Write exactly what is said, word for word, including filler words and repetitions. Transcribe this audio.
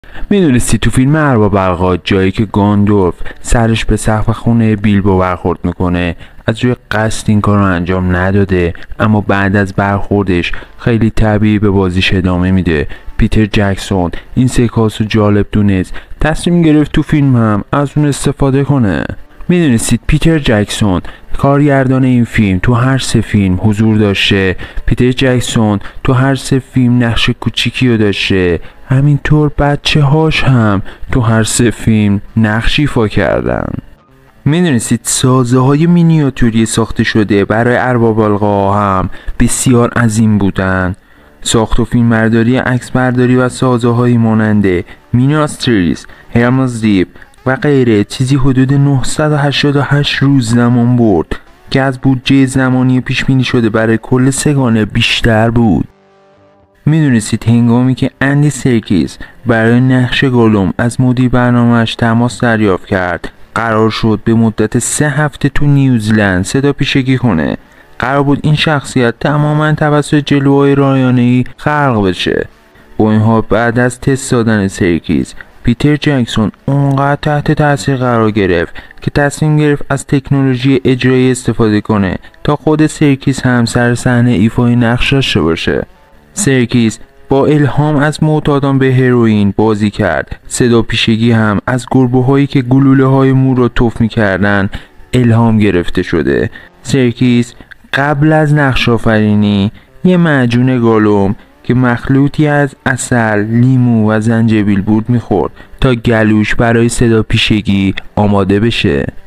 میدونستی تو فیلم ارباب الغا جایی که گاندالف سرش به سقف خونه بیلبو برخورد میکنه از روی قصد این کار رو انجام نداده، اما بعد از برخوردش خیلی طبیعی به بازیش ادامه میده. پیتر جکسون این سکانس رو جالب دونست، تصمیم گرفت تو فیلم هم از اون استفاده کنه. میدونستید پیتر جکسون کارگردان این فیلم تو هر سه فیلم حضور داشته؟ پیتر جکسون تو هر سه فیلم نقش کوچیکی رو داشته، همینطور بچه هاش هم تو هر سه فیلم نقش ایفا کردن. میدونستید سازه های مینیاتوری ساخته شده برای ارباب الغا هم بسیار عظیم بودن. ساخت و فیلمبرداری، عکس برداری و سازه های مانند میناستریس، هرمز دیپ و غیره چیزی حدود نهصد و هشتاد و هشت روز زمان برد که از بودجه زمانی پیش بینی شده برای کل سگانه بیشتر بود. میدونستید هنگامی که اندی سرکیس برای نقش گالوم از مدیر برنامه‌اش تماس دریافت کرد، قرار شد به مدت سه هفته تو نیوزلند صدا پیشگی کنه. قرار بود این شخصیت تماما توسط جلوه‌های رایانه‌ای خلق بشه. با این حال بعد از تست دادن سرکیس، پیتر جکسون اونقدر تحت تاثیر قرار گرفت که تصمیم گرفت از تکنولوژی اجرایی استفاده کنه تا خود سرکیس هم سر صحنه ایفای نقش داشته باشه. سرکیس با الهام از معتادان به هروئین بازی کرد. صدا پیشگی هم از گربه هایی که گلوله های مو را تف می‌کردن الهام گرفته شده. سرکیس قبل از نقش آفرینی یه معجون گالوم که مخلوطی از عسل، لیمو و زنجبیل بود میخورد تا گلوش برای صدا پیشگی آماده بشه.